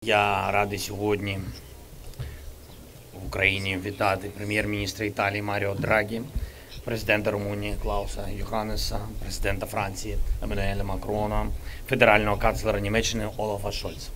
Я радий сьогодні в Україні вітати прем'єр-міністра Італії Маріо Драгі, президента Румунії Клауса Йоханнеса, президента Франції Еммануеля Макрона, федерального канцлера Німеччини Олафа Шольца.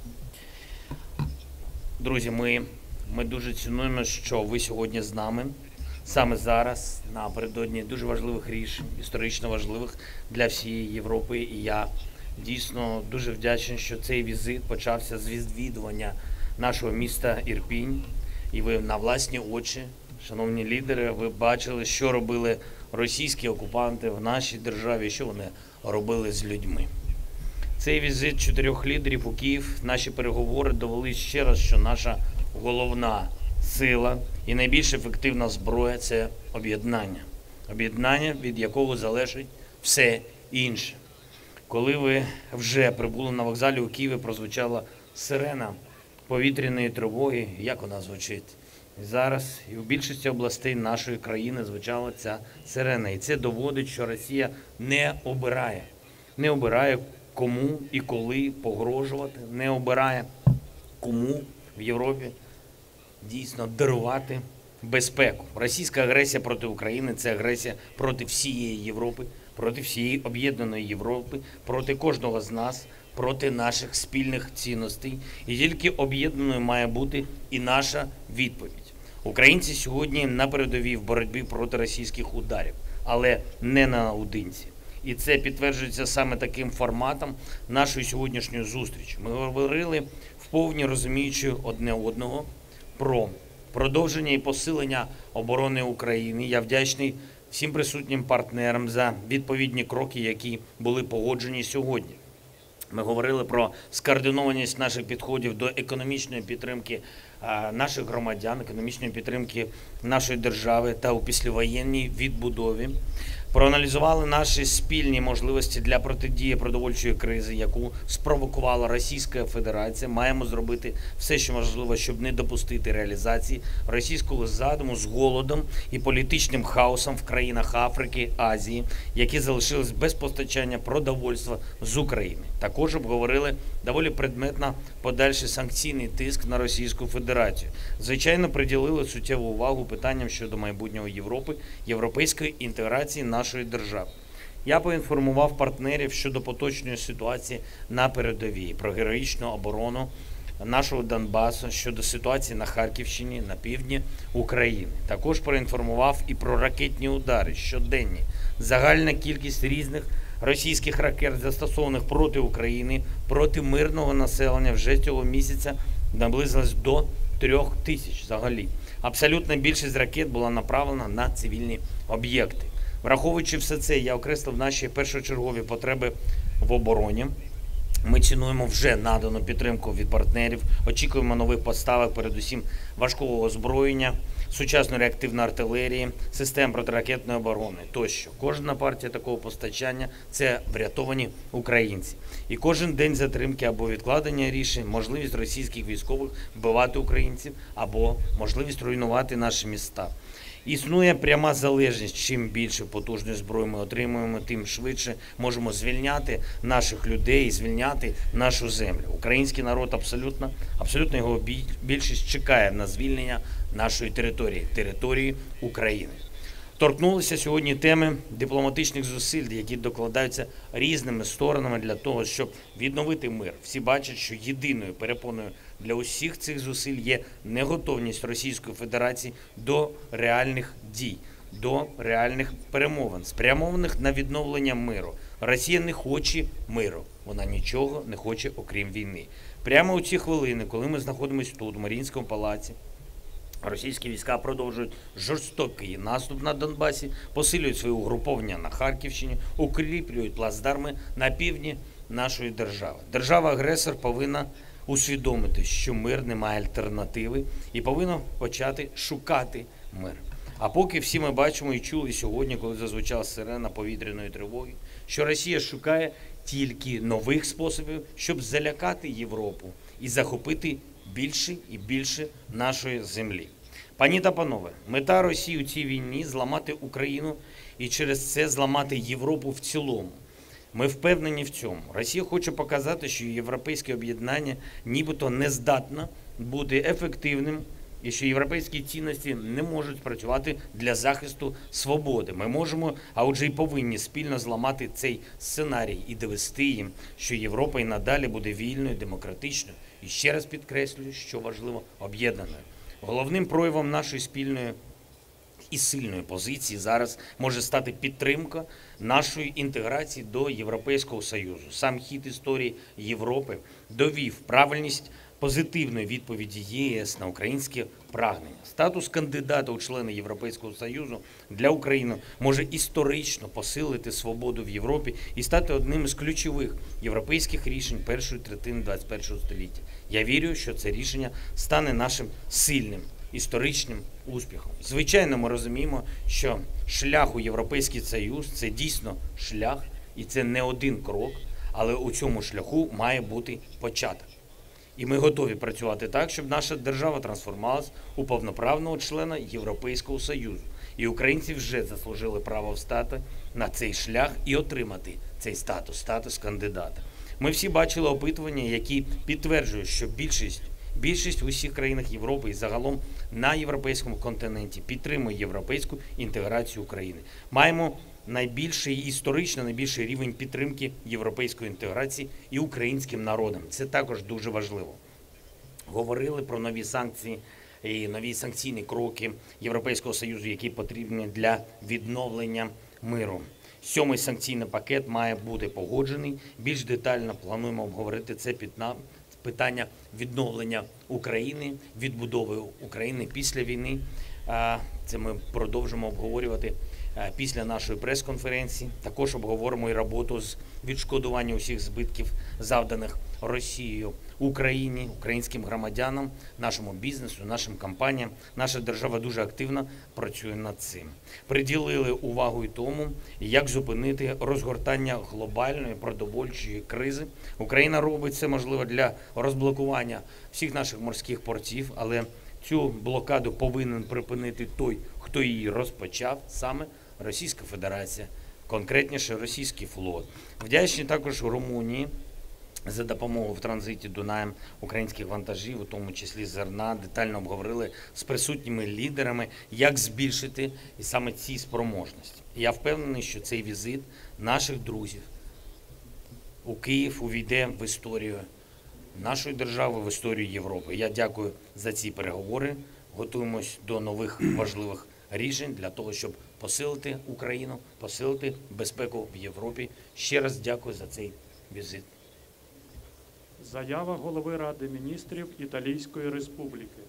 Друзі, ми дуже цінуємо, що ви сьогодні з нами. Саме зараз, напередодні дуже важливих рішень, історично важливих для всієї Європи. І я дійсно дуже вдячний, що цей візит почався з відвідування нашого міста Ірпінь. І ви на власні очі, шановні лідери, ви бачили, що робили російські окупанти в нашій державі, що вони робили з людьми. Цей візит 4 лідерів у Київ, наші переговори довели ще раз, що наша головна сила і найбільш ефективна зброя – це об'єднання. Об'єднання, від якого залежить все інше. Коли ви вже прибули на вокзалі у Києві, прозвучала сирена повітряної тривоги, як вона звучить. І зараз і у більшості областей нашої країни звучала ця сирена. І це доводить, що Росія не обирає кому і коли погрожувати, не обирає кому в Європі дійсно дарувати безпеку. Російська агресія проти України – це агресія проти всієї Європи, проти всієї об'єднаної Європи, проти кожного з нас, проти наших спільних цінностей. І тільки об'єднаною має бути і наша відповідь. Українці сьогодні на передовій в боротьбі проти російських ударів, але не наодинці. І це підтверджується саме таким форматом нашої сьогоднішньої зустрічі. Ми говорили вповні розуміючи одне одного про продовження і посилення оборони України. Я вдячний всім присутнім партнерам за відповідні кроки, які були погоджені сьогодні. Ми говорили про скоординованість наших підходів до економічної підтримки наших громадян, економічної підтримки нашої держави та у післявоєнній відбудові. Проаналізували наші спільні можливості для протидії продовольчої кризи, яку спровокувала Російська Федерація. Маємо зробити все, що можливо, щоб не допустити реалізації російського задуму з голодом і політичним хаосом в країнах Африки, Азії, які залишились без постачання продовольства з України. Також обговорили доволі предметно подальший санкційний тиск на Російську Федерацію. Звичайно, приділили суттєву увагу питанням щодо майбутнього Європи, європейської інтеграції нашої держави. Я поінформував партнерів щодо поточної ситуації на передовій, про героїчну оборону нашого Донбасу, щодо ситуації на Харківщині, на півдні України. Також проінформував і про ракетні удари щоденні. Загальна кількість різних російських ракет, застосованих проти України, проти мирного населення вже цього місяця наблизилась до 3000 взагалі. Абсолютна більшість ракет була направлена на цивільні об'єкти. Враховуючи все це, я окреслив наші першочергові потреби в обороні. Ми цінуємо вже надану підтримку від партнерів, очікуємо нових поставок, передусім важкого озброєння, сучасної реактивної артилерії, систем протиракетної оборони тощо. Кожна партія такого постачання – це врятовані українці. І кожен день затримки або відкладення рішень, можливість російських військових вбивати українців або можливість руйнувати наші міста. Існує пряма залежність. Чим більше потужної зброї ми отримуємо, тим швидше можемо звільняти наших людей, звільняти нашу землю. Український народ абсолютно його більшість чекає на звільнення нашої території України. Торкнулися сьогодні теми дипломатичних зусиль, які докладаються різними сторонами для того, щоб відновити мир. Всі бачать, що єдиною перепоною для усіх цих зусиль є неготовність Російської Федерації до реальних дій, до реальних перемовин, спрямованих на відновлення миру. Росія не хоче миру, вона нічого не хоче, окрім війни. Прямо у ці хвилини, коли ми знаходимося тут, у Маріїнському палаці, російські війська продовжують жорстокий наступ на Донбасі, посилюють свої угруповання на Харківщині, укріплюють плацдарми на півдні нашої держави. Держава-агресор повинна усвідомити, що мир не має альтернативи і повинна почати шукати мир. А поки всі ми бачимо і чули сьогодні, коли зазвучала сирена повітряної тривоги, що Росія шукає тільки нових способів, щоб залякати Європу і захопити більше і більше нашої землі. Пані та панове, мета Росії у цій війні – зламати Україну і через це зламати Європу в цілому. Ми впевнені в цьому. Росія хоче показати, що європейське об'єднання нібито не здатно бути ефективним і що європейські цінності не можуть працювати для захисту свободи. Ми можемо, а отже й повинні спільно зламати цей сценарій і довести їм, що Європа і надалі буде вільною, демократичною і, ще раз підкреслюю, що важливо, об'єднаною. Головним проявом нашої спільної і сильної позиції зараз може стати підтримка нашої інтеграції до Європейського Союзу. Сам хід історії Європи довів правильність позитивної відповіді ЄС на українське прагнення. Статус кандидата у члени Європейського Союзу для України може історично посилити свободу в Європі і стати одним із ключових європейських рішень першої третини 21 століття. Я вірю, що це рішення стане нашим сильним історичним успіхом. Звичайно, ми розуміємо, що шлях у Європейський Союз – це дійсно шлях, і це не один крок, але у цьому шляху має бути початок. І ми готові працювати так, щоб наша держава трансформувалась у повноправного члена Європейського Союзу. І українці вже заслужили право встати на цей шлях і отримати цей статус кандидата. Ми всі бачили опитування, які підтверджують, що більшість в усіх країнах Європи і загалом на європейському континенті підтримує європейську інтеграцію України. Маємо історично найбільший рівень підтримки європейської інтеграції і українським народом. Це також дуже важливо. Говорили про нові санкції і нові санкційні кроки Європейського Союзу, які потрібні для відновлення миру. 7-й санкційний пакет має бути погоджений. Більш детально плануємо обговорити це питання відновлення України, відбудови України після війни. Це ми продовжимо обговорювати після нашої прес-конференції. Також обговоримо і роботу з відшкодування усіх збитків, завданих Росією Україні, українським громадянам, нашому бізнесу, нашим компаніям. Наша держава дуже активно працює над цим. Приділили увагу і тому, як зупинити розгортання глобальної продовольчої кризи. Україна робить все можливе для розблокування всіх наших морських портів, але цю блокаду повинен припинити той, хто її розпочав, саме Російська Федерація, конкретніше російський флот. Вдячні також Румунії за допомогу в транзиті Дунаєм українських вантажів, у тому числі зерна. Детально обговорили з присутніми лідерами, як збільшити і саме ці спроможності. Я впевнений, що цей візит наших друзів у Київ увійде в історію нашої держави, в історію Європи. Я дякую за ці переговори. Готуємось до нових важливих рішень для того, щоб посилити Україну, посилити безпеку в Європі. Ще раз дякую за цей візит. Заява голови Ради міністрів Італійської Республіки.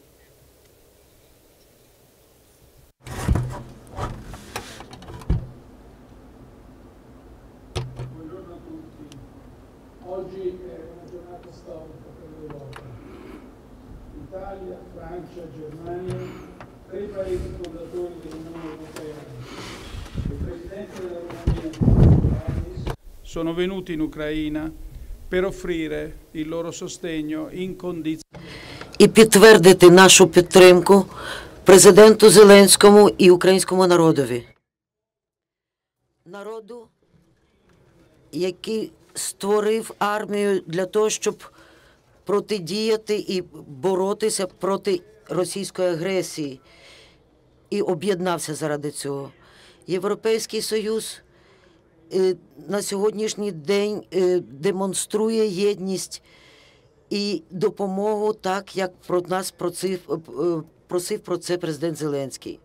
Buongiorno a tutti. Oggi è una giornata storica per l'Europa. Italia, Francia, Germania, tre paesi fondatori dell'Unione Europea. Il Presidente della Romania, sono venuti in Ucraina per offrire il loro sostegno incondizionato. І підтвердити нашу підтримку президенту Зеленському і українському народові. Народу, який створив армію для того, щоб протидіяти і боротися проти російської агресії. І об'єднався заради цього. Європейський Союз на сьогоднішній день демонструє єдність і допомогу так, як про нас просив про це президент Зеленський.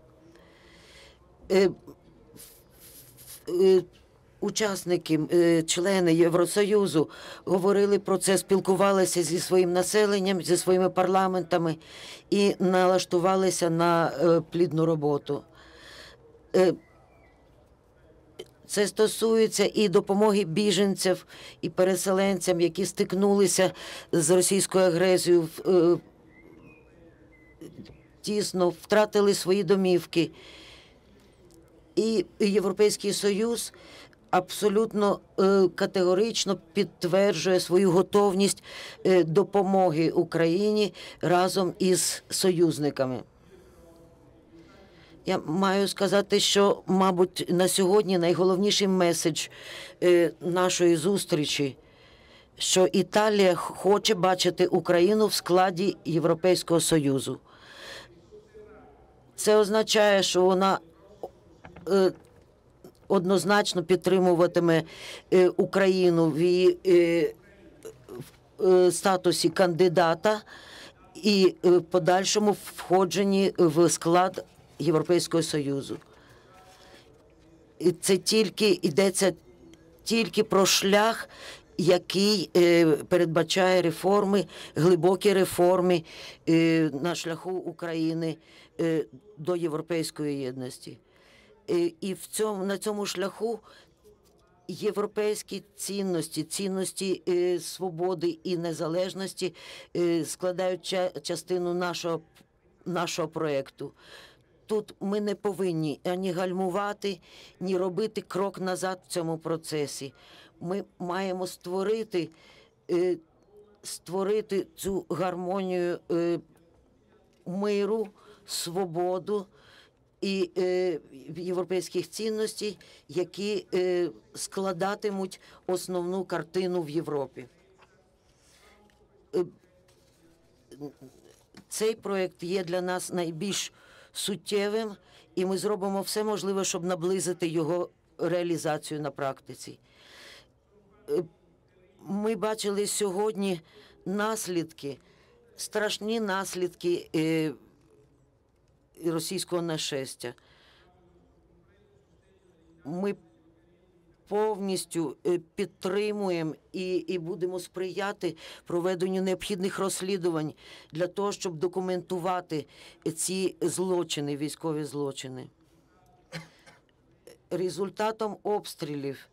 Учасники, члени Євросоюзу говорили про це, спілкувалися зі своїм населенням, зі своїми парламентами і налаштувалися на плідну роботу. Це стосується і допомоги біженцям, і переселенцям, які стикнулися з російською агресією, тісно втратили свої домівки. І Європейський Союз абсолютно категорично підтверджує свою готовність допомоги Україні разом із союзниками. Я маю сказати, що, мабуть, на сьогодні найголовніший меседж нашої зустрічі, що Італія хоче бачити Україну в складі Європейського Союзу. Це означає, що вона однозначно підтримуватиме Україну в її статусі кандидата і в подальшому входженні в склад Європейського Союзу. І це йдеться тільки про шлях, який передбачає реформи, глибокі реформи на шляху України до європейської єдності. І на цьому шляху європейські цінності, цінності свободи і незалежності складають частину нашого проєкту. Тут ми не повинні ані гальмувати, ні робити крок назад в цьому процесі. Ми маємо створити цю гармонію миру, свободу і європейських цінностей, які складатимуть основну картину в Європі. Цей проєкт є для нас найбільш суттєвим, і ми зробимо все можливе, щоб наблизити його реалізацію на практиці. Ми бачили сьогодні наслідки, страшні наслідки російського нашестя. Ми повністю підтримуємо і будемо сприяти проведенню необхідних розслідувань для того, щоб документувати ці злочини, військові злочини. Результатом обстрілів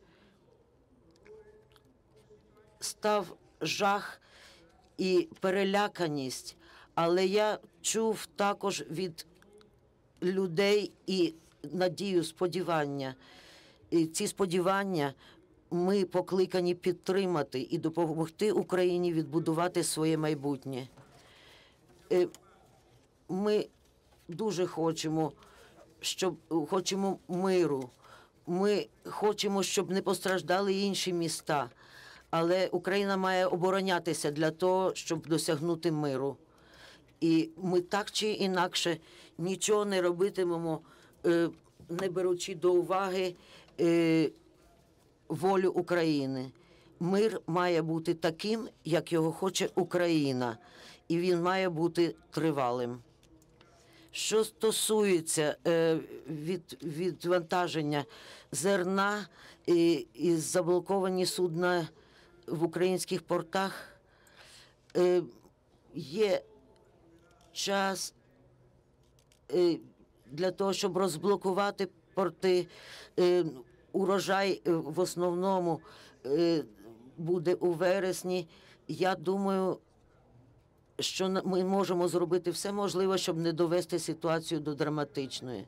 став жах і переляканість, але я чув також від людей і надію, сподівання. І ці сподівання ми покликані підтримати і допомогти Україні відбудувати своє майбутнє. Ми дуже хочемо миру. Ми хочемо, щоб не постраждали інші міста. Але Україна має оборонятися для того, щоб досягнути миру. І ми так чи інакше нічого не робитимемо, не беручи до уваги волю України. Мир має бути таким, як його хоче Україна, і він має бути тривалим. Що стосується відвантаження зерна і заблоковані судна в українських портах, є час для того, щоб розблокувати порти. Урожай в основному буде у вересні. Я думаю, що ми можемо зробити все можливе, щоб не довести ситуацію до драматичної.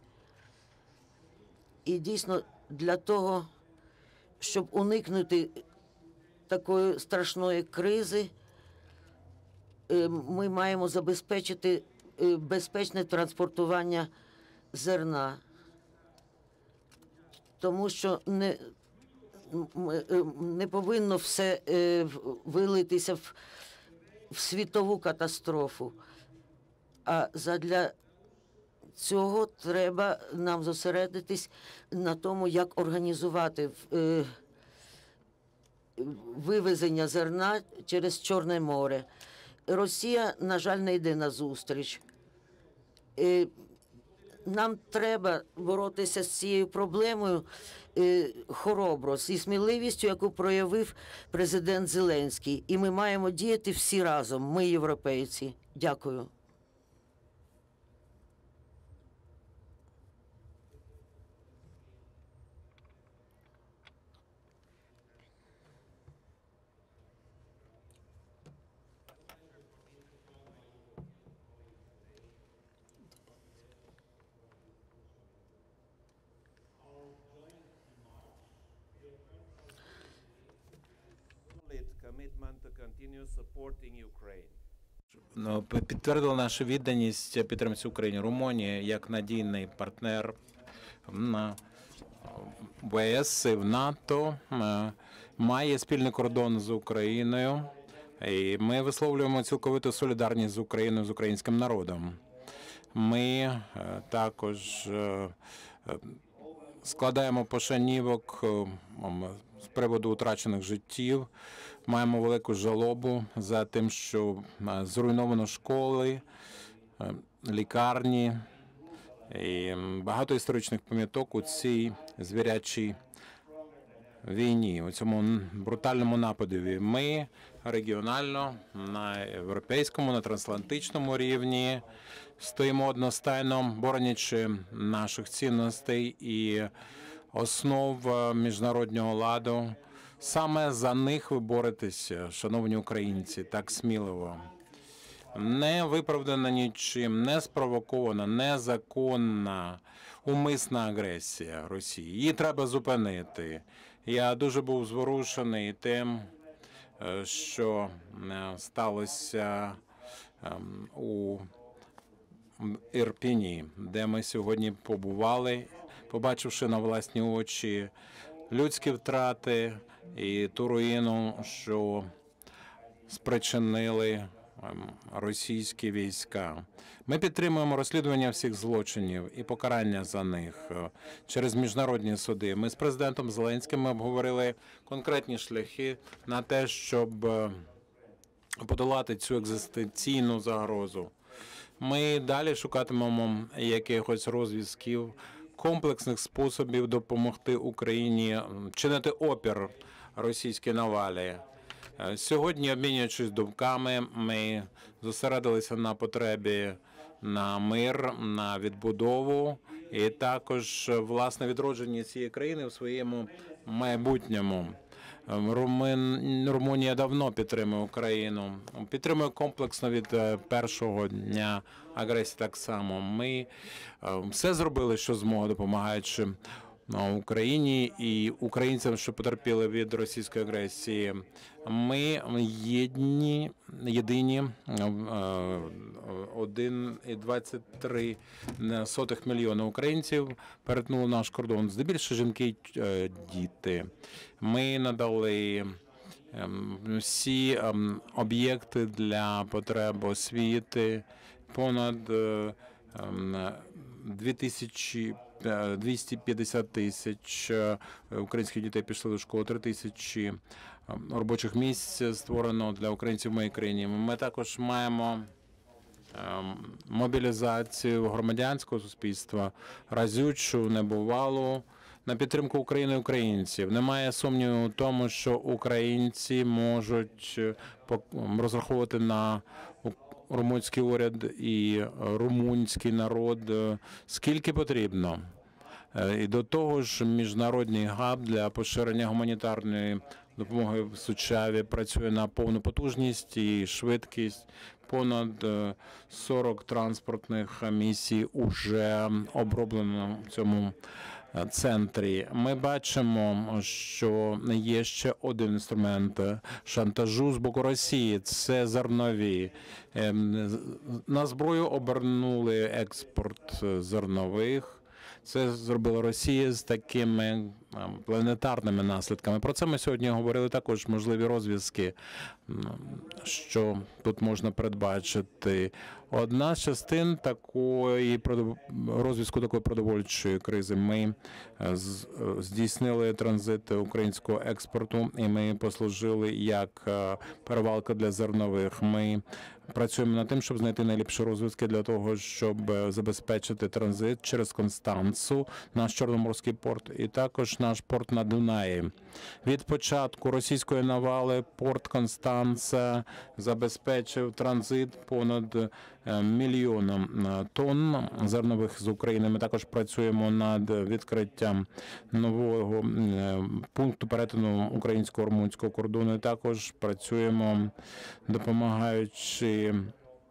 І дійсно для того, щоб уникнути такої страшної кризи, ми маємо забезпечити безпечне транспортування зерна. Тому що не повинно все вилитися в світову катастрофу. А задля цього треба нам зосередитись на тому, як організувати вивезення зерна через Чорне море. Росія, на жаль, не йде назустріч. Нам треба боротися з цією проблемою хоробро, зі сміливістю, яку проявив президент Зеленський. І ми маємо діяти всі разом, ми, європейці. Дякую. Commitment to continue supporting Ukraine. Підтвердила нашу відданість підтримці України. Румунія як надійний партнер в ЄС і в НАТО має спільний кордон з Україною. І ми висловлюємо цілковиту солідарність з Україною, з українським народом. Ми також складаємо пошанівок з приводу втрачених життів. Маємо велику жалобу за тим, що зруйновано школи, лікарні і багато історичних пам'яток у цій звірячій війні, у цьому брутальному нападові. Ми регіонально, на європейському, на трансатлантичному рівні стоїмо одностайно, боронячи наших цінностей і основ міжнародного ладу. Саме за них ви боретеся, шановні українці, так сміливо. Не виправдана нічим, не спровокована, незаконна, умисна агресія Росії. Її треба зупинити. Я дуже був зворушений тим, що сталося у Ірпіні, де ми сьогодні побували, побачивши на власні очі людські втрати і ту руїну, що спричинили російські війська. Ми підтримуємо розслідування всіх злочинів і покарання за них через міжнародні суди. Ми з президентом Зеленським обговорили конкретні шляхи на те, щоб подолати цю екзистенційну загрозу. Ми далі шукатимемо якихось розв'язків, комплексних способів допомогти Україні чинити опір російській навалі. Сьогодні, обмінюючись думками, ми зосередилися на потребі на мир, на відбудову і також, власне, відродження цієї країни в своєму майбутньому. Румунія давно підтримує Україну, підтримує комплексно від першого дня агресії так само. Ми все зробили, що змогли, допомагаючи Україні і українцям, що потерпіли від російської агресії. Ми єдині 1,23 мільйона українців перетнули наш кордон, здебільшого жінки й діти. Ми надали всі об'єкти для потреб освіти, понад 250 тисяч українських дітей пішли до школи, 3 тисячі робочих місць створено для українців в моїй країні. Ми також маємо мобілізацію громадянського суспільства, разючу, небувалу, на підтримку України і українців. Немає сумніву в тому, що українці можуть розраховувати на румунський уряд і румунський народ скільки потрібно. І до того ж, міжнародний габ для поширення гуманітарної допомоги в Сучаві працює на повну потужність і швидкість. Понад 40 транспортних місій уже оброблено в цьому центрі. Ми бачимо, що є ще один інструмент шантажу з боку Росії – це зернові. На зброю обернули експорт зернових. Це зробила Росія з такими планетарними наслідками. Про це ми сьогодні говорили, також можливі розв'язки, що тут можна передбачити. Одна з частин такої розв'язку такої продовольчої кризи. Ми здійснили транзит українського експорту, і ми послужили як перевалка для зернових. Ми працюємо над тим, щоб знайти найліпші розв'язки для того, щоб забезпечити транзит через Констанцу, наш Чорноморський порт, і також наш порт на Дунаї. Від початку російської навали порт Констанца забезпечив транзит понад 1 мільйоном тонн зернових з України. Ми також працюємо над відкриттям нового пункту перетину українсько-румунського кордону. І також працюємо, допомагаючи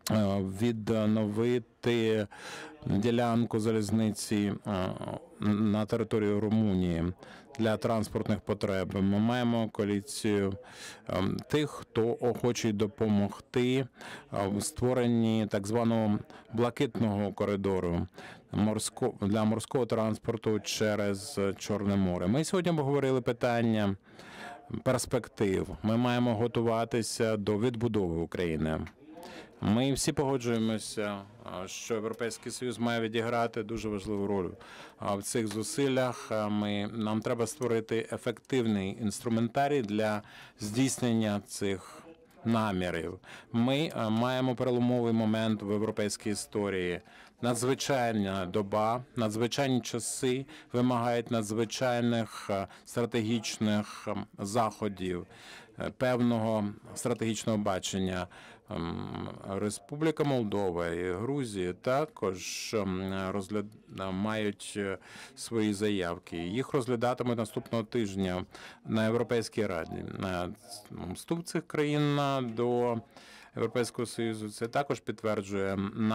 відновити ділянку залізниці на території Румунії для транспортних потреб. Ми маємо коаліцію тих, хто хоче допомогти в створенні так званого блакитного коридору для морського транспорту через Чорне море. Ми сьогодні обговорили питання перспектив. Ми маємо готуватися до відбудови України. Ми всі погоджуємося, що Європейський Союз має відіграти дуже важливу роль в цих зусиллях. Нам треба створити ефективний інструментарій для здійснення цих намірів. Ми маємо переломовий момент в європейській історії. Надзвичайна доба, надзвичайні часи вимагають надзвичайних стратегічних заходів, певного стратегічного бачення. Республіка Молдова і Грузія також мають свої заявки. Їх розглядатимуть наступного тижня на Європейській Раді. Вступ цих країн до Європейського Союзу це також підтверджує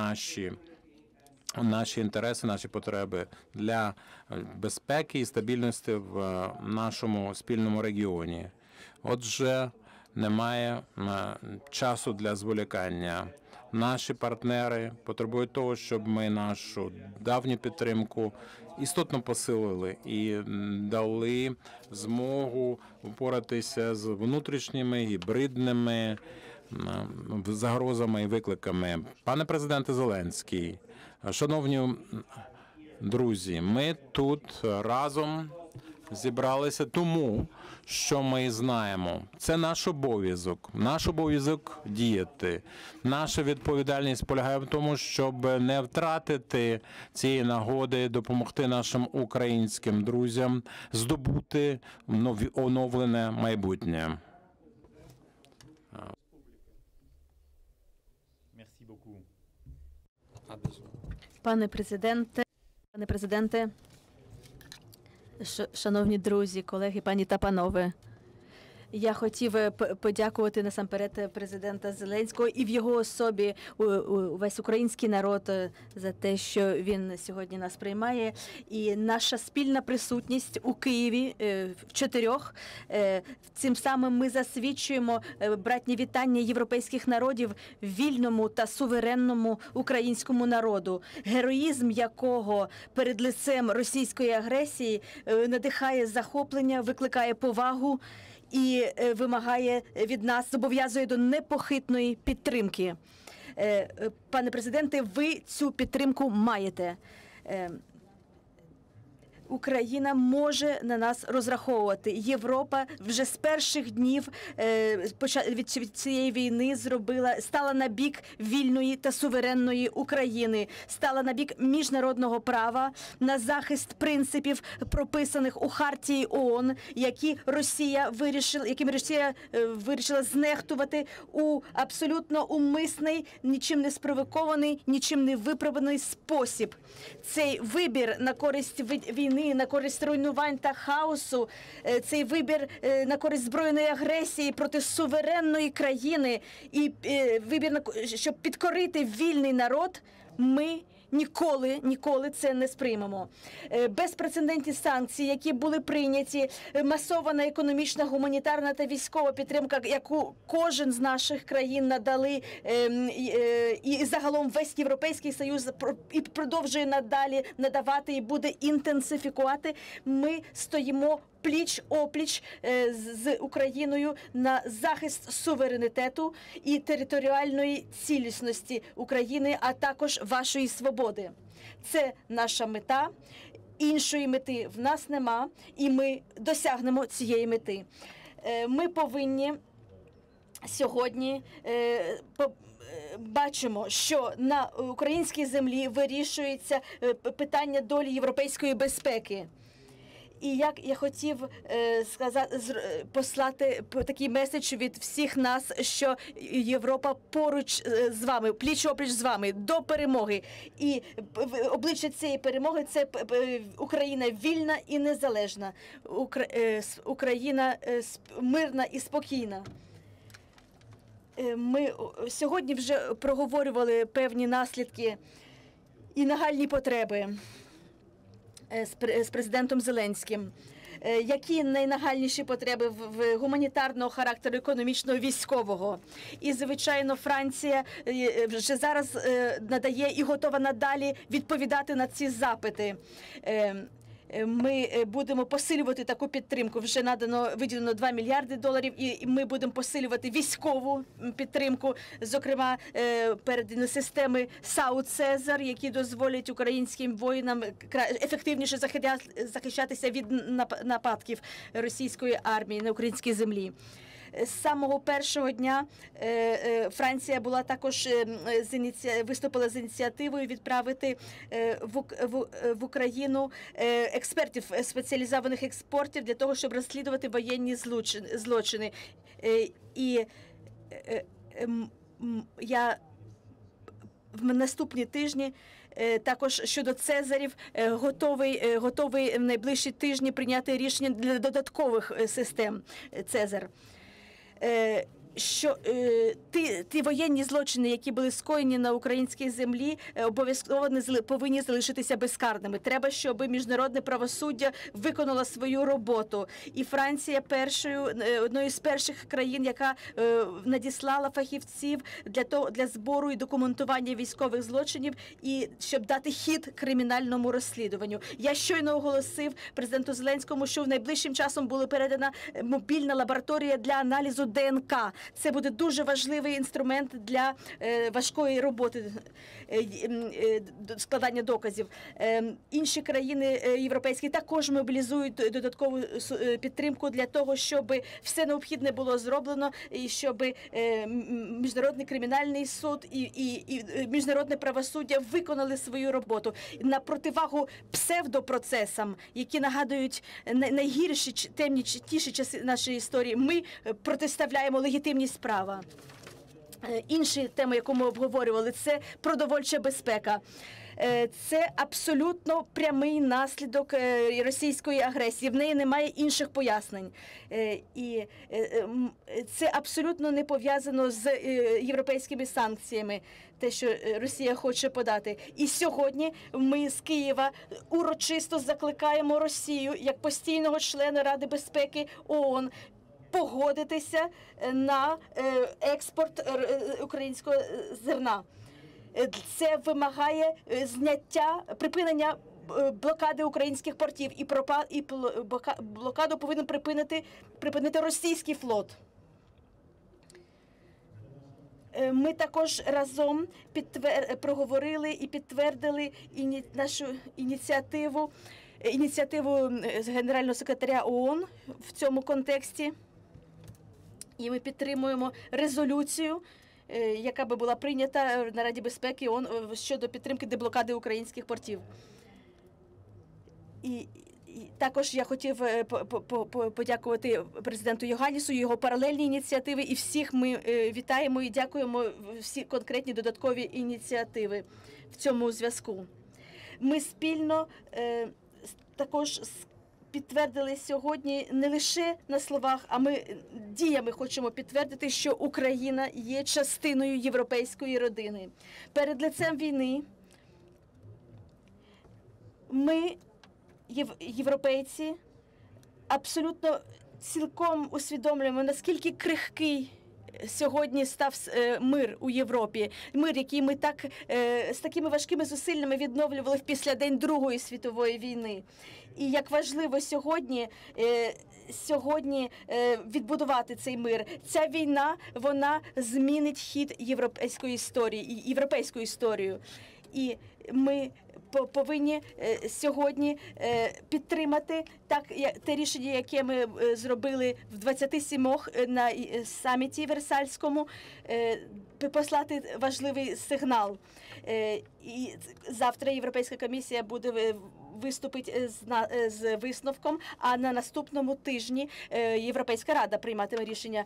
наші інтереси, наші потреби для безпеки і стабільності в нашому спільному регіоні. Отже, немає часу для зволікання. Наші партнери потребують того, щоб ми нашу давню підтримку істотно посилили і дали змогу впоратися з внутрішніми гібридними загрозами і викликами. Пане президенте Зеленський, шановні друзі, ми тут разом зібралися тому, що ми знаємо. Це наш обов'язок діяти. Наша відповідальність полягає в тому, щоб не втратити цієї нагоди, допомогти нашим українським друзям здобути оновлене майбутнє. Пане президенте, шановні друзі, колеги, пані та панове. Я хотів подякувати насамперед президента Зеленського і в його особі увесь український народ за те, що він сьогодні нас приймає. І наша спільна присутність у Києві в чотирьох. Цим самим ми засвідчуємо братні вітання європейських народів вільному та суверенному українському народу, героїзм якого перед лицем російської агресії надихає захоплення, викликає повагу і вимагає від нас, зобов'язує до непохитної підтримки. Пане президенте, ви цю підтримку маєте. Україна може на нас розраховувати. Європа вже з перших днів від цієї війни стала на бік вільної та суверенної України, стала на бік міжнародного права, на захист принципів, прописаних у Хартії ООН, якими Росія вирішила знехтувати у абсолютно умисний, нічим не спровокований, нічим не виправданий спосіб. Цей вибір на користь війни, на користь руйнувань та хаосу, цей вибір на користь збройної агресії проти суверенної країни і вибір, щоб підкорити вільний народ, ми ніколи це не сприймемо. Безпрецедентні санкції, які були прийняті, масована економічна, гуманітарна та військова підтримка, яку кожен з наших країн надали, і загалом весь Європейський Союз і продовжує надалі надавати і буде інтенсифікувати, ми стоїмо пліч-опліч з Україною на захист суверенітету і територіальної цілісності України, а також вашої свободи. Це наша мета. Іншої мети в нас нема, і ми досягнемо цієї мети. Ми повинні сьогодні бачимо, що на українській землі вирішується питання долі європейської безпеки. І як я хотів послати такий меседж від всіх нас, що Європа поруч з вами, пліч-опліч з вами, до перемоги. І обличчя цієї перемоги – це Україна вільна і незалежна, Україна мирна і спокійна. Ми сьогодні вже проговорювали певні наслідки і нагальні потреби з президентом Зеленським. Які найнагальніші потреби в гуманітарного характеру, економічного, військового. І, звичайно, Франція вже зараз надає і готова надалі відповідати на ці запити. Ми будемо посилювати таку підтримку. Вже виділено $2 мільярди, і ми будемо посилювати військову підтримку, зокрема передані системи САУ-Цезар, які дозволять українським воїнам ефективніше захищатися від нападків російської армії на українській землі. З самого першого дня Франція була також виступила з ініціативою відправити в Україну експертів, спеціалізованих експертів для того, щоб розслідувати воєнні злочини. І я в наступні тижні також щодо Цезарів готовий в найближчі тижні прийняти рішення для додаткових систем Цезар. Що ті воєнні злочини, які були скоєні на українській землі, обов'язково повинні залишитися безкарними. Треба, щоб міжнародне правосуддя виконало свою роботу. І Франція одною з перших країн, яка надіслала фахівців для збору і документування військових злочинів, і щоб дати хід кримінальному розслідуванню. Я щойно оголосив президенту Зеленському, що в найближчим часом була передана мобільна лабораторія для аналізу ДНК. Це буде дуже важливий інструмент для важкої роботи, складання доказів. Інші країни європейські також мобілізують додаткову підтримку для того, щоб все необхідне було зроблено, і щоб Міжнародний кримінальний суд і міжнародне правосуддя виконали свою роботу. На противагу псевдопроцесам, які нагадують найгірші, темніші часи нашої історії, ми протиставляємо легітимність права. Інші теми, яку ми обговорювали, це продовольча безпека. Це абсолютно прямий наслідок російської агресії. В неї немає інших пояснень. І це абсолютно не пов'язано з європейськими санкціями, те, що Росія хоче подати. І сьогодні ми з Києва урочисто закликаємо Росію, як постійного члена Ради безпеки ООН, погодитися на експорт українського зерна. Це вимагає припинення блокади українських портів, і блокаду повинен припинити російський флот. Ми також разом проговорили і підтвердили нашу ініціативу Генерального секретаря ООН в цьому контексті. І ми підтримуємо резолюцію, яка би була прийнята на Раді безпеки ООН щодо підтримки деблокади українських портів. І також я хотів подякувати президенту Йоханнісу, його паралельні ініціативи, і всіх ми вітаємо і дякуємо всі конкретні додаткові ініціативи в цьому зв'язку. Ми спільно також підтвердили сьогодні не лише на словах, а ми діями хочемо підтвердити, що Україна є частиною європейської родини. Перед лицем війни ми, європейці, абсолютно цілком усвідомлюємо, наскільки крихкий сьогодні став мир у Європі. Мир, який ми з такими важкими зусиллями відновлювали після День Другої світової війни. І як важливо сьогодні відбудувати цей мир. Ця війна, вона змінить хід європейську історію. І ми повинні сьогодні підтримати те рішення, яке ми зробили в 27-х на саміті Версальському, послати важливий сигнал. І завтра Європейська комісія буде виступить з висновком, а на наступному тижні Європейська Рада прийматиме рішення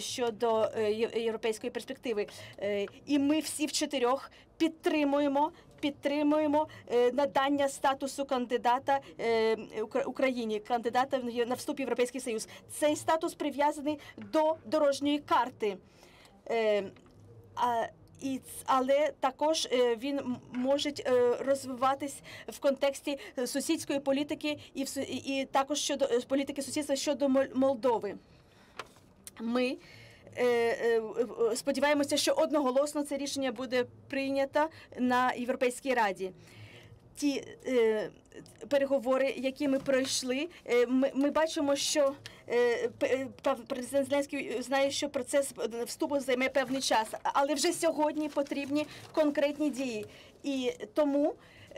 щодо європейської перспективи. І ми всі вчотирьох підтримуємо підтримуємо надання статусу кандидата Україні, кандидата на вступ в Європейський Союз. Цей статус прив'язаний до дорожньої карти. Але також він може розвиватись в контексті сусідської політики і також щодо політики сусідства щодо Молдови. Ми сподіваємося, що одноголосно це рішення буде прийнято на Європейській Раді. Ті переговори, які ми пройшли, ми бачимо, що президент Зеленський знає, що процес вступу займе певний час, але вже сьогодні потрібні конкретні дії. І тому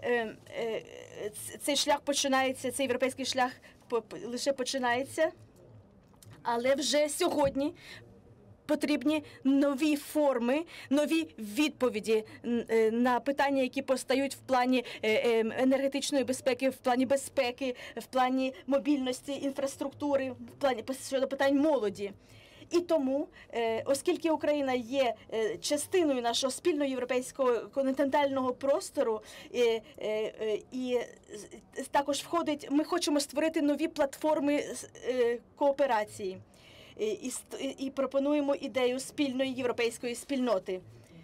цей шлях починається, цей європейський шлях лише починається, але вже сьогодні потрібні нові форми, нові відповіді на питання, які постають в плані енергетичної безпеки, в плані безпеки, в плані мобільності, інфраструктури, в плані щодо питань молоді. І тому, оскільки Україна є частиною нашого спільного європейського континентального простору, і також входить, ми хочемо створити нові платформи кооперації. І пропонуємо ідею спільної європейської спільноти.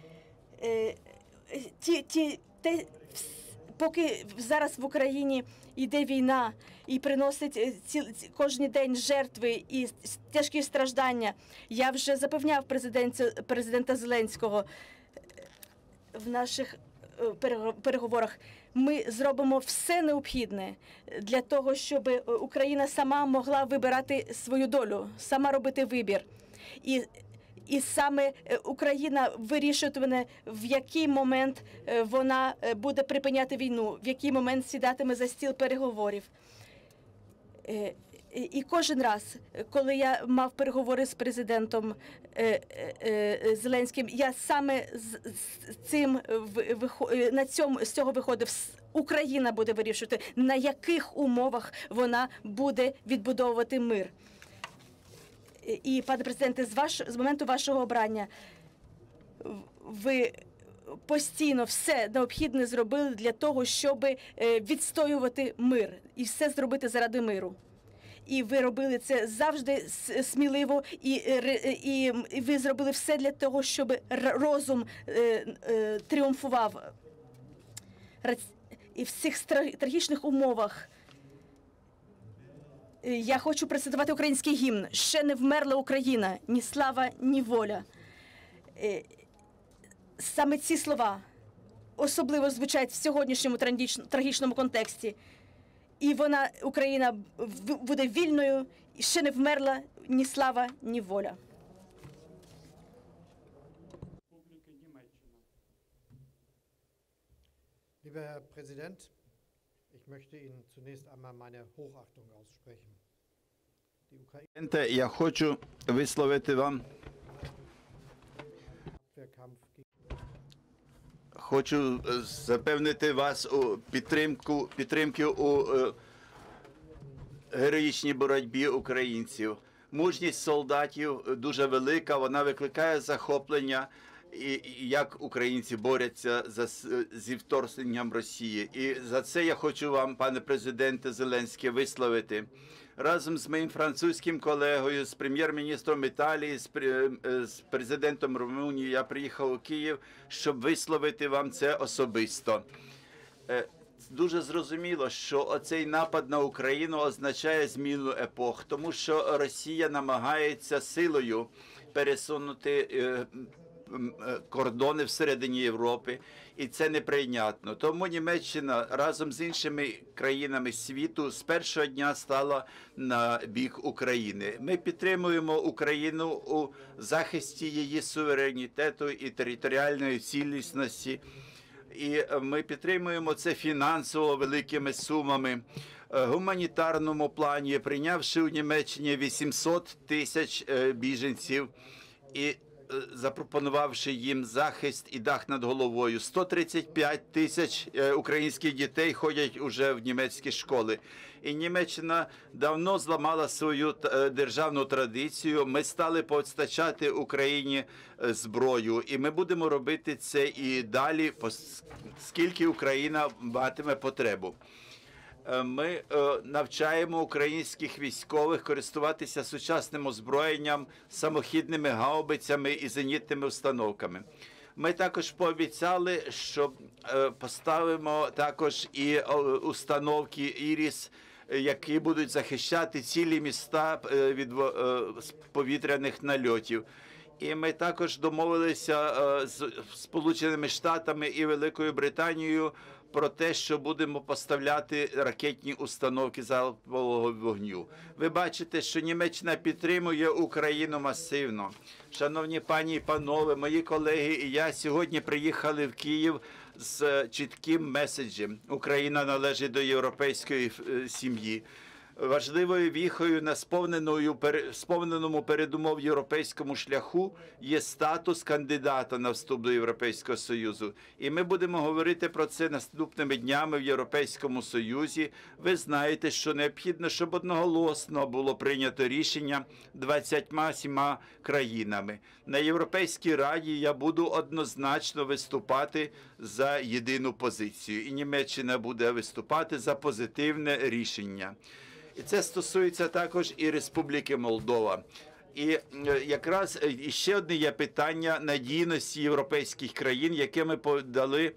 Поки зараз в Україні йде війна і приносить кожен день жертви і тяжкі страждання, я вже запевняв президента Зеленського в наших переговорах, ми зробимо все необхідне для того, щоб Україна сама могла вибирати свою долю, сама робити вибір. І саме Україна вирішуватиме, в який момент вона буде припиняти війну, в який момент сідатиме за стіл переговорів. І кожен раз, коли я мав переговори з президентом Зеленським, я саме з цього виходив. Україна буде вирішувати, на яких умовах вона буде відбудовувати мир. І, пане президенте, з моменту вашого обрання ви постійно все необхідне зробили для того, щоб відстоювати мир і все зробити заради миру. І ви робили це завжди сміливо, і ви зробили все для того, щоб розум тріумфував. І в цих трагічних умовах я хочу процитувати український гімн. «Ще не вмерла Україна, ні слава, ні воля». Саме ці слова особливо звучать в сьогоднішньому трагічному контексті. І Україна буде вільною, і ще не вмерла ні слава, ні воля. Республіки Німеччина. Lieber Herr Präsident, ich möchte Ihnen zunächst einmal meine Hochachtung aussprechen. Die Ukraine Я хочу висловити вам, Abwehrkampf gegen хочу запевнити вас у підтримки у героїчній боротьбі українців. Мужність солдатів дуже велика, вона викликає захоплення, і як українці борються зі вторгненням Росії. І за це я хочу вам, пане президенте Зеленський, висловити. Разом з моїм французьким колегою, з прем'єр-міністром Італії, з президентом Румунії я приїхав у Київ, щоб висловити вам це особисто. Дуже зрозуміло, що оцей напад на Україну означає зміну епох, тому що Росія намагається силою пересунути кордони всередині Європи, і це неприйнятно. Тому Німеччина разом з іншими країнами світу з першого дня стала на бік України. Ми підтримуємо Україну у захисті її суверенітету і територіальної цілісності. І ми підтримуємо це фінансово великими сумами. В гуманітарному плані, прийнявши у Німеччині 800 тисяч біженців, і запропонувавши їм захист і дах над головою. 135 тисяч українських дітей ходять уже в німецькі школи. І Німеччина давно зламала свою державну традицію. Ми стали постачати Україні зброю. І ми будемо робити це і далі, скільки Україна матиме потребу. Ми навчаємо українських військових користуватися сучасним озброєнням, самохідними гаубицями і зенітними установками. Ми також пообіцяли, що поставимо також і установки «Іріс», які будуть захищати цілі міста від повітряних нальотів. І ми також домовилися з Сполученими Штатами і Великою Британією про те, що будемо поставляти ракетні установки залпового вогню. Ви бачите, що Німеччина підтримує Україну масивно. Шановні пані і панове, мої колеги і я сьогодні приїхали в Київ з чітким меседжем. Україна належить до європейської сім'ї. Важливою віхою на сповненому передумов європейському шляху є статус кандидата на вступ до Європейського Союзу. І ми будемо говорити про це наступними днями в Європейському Союзі. Ви знаєте, що необхідно, щоб одноголосно було прийнято рішення 27 країнами. На Європейській Раді я буду однозначно виступати за єдину позицію. І Німеччина буде виступати за позитивне рішення. І це стосується також і Республіки Молдова. І якраз ще одне є питання надійності європейських країн, яке ми подали,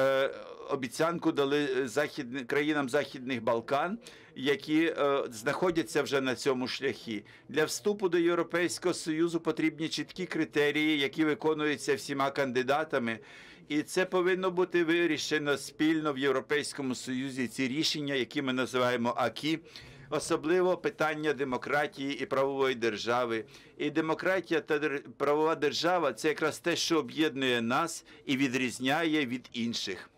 обіцянку дали країнам Західних Балкан, які знаходяться вже на цьому шляхі. Для вступу до Європейського Союзу потрібні чіткі критерії, які виконуються всіма кандидатами. І це повинно бути вирішено спільно в Європейському Союзі, ці рішення, які ми називаємо АКІ. Особливо питання демократії і правової держави. І демократія та правова держава – це якраз те, що об'єднує нас і відрізняє від інших.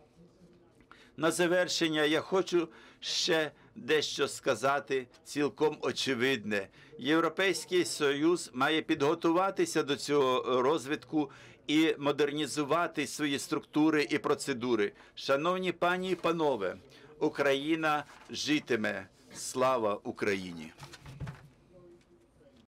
На завершення я хочу ще дещо сказати цілком очевидне. Європейський Союз має підготуватися до цього розвитку і модернізувати свої структури і процедури. Шановні пані і панове, Україна житиме. Слава Україні!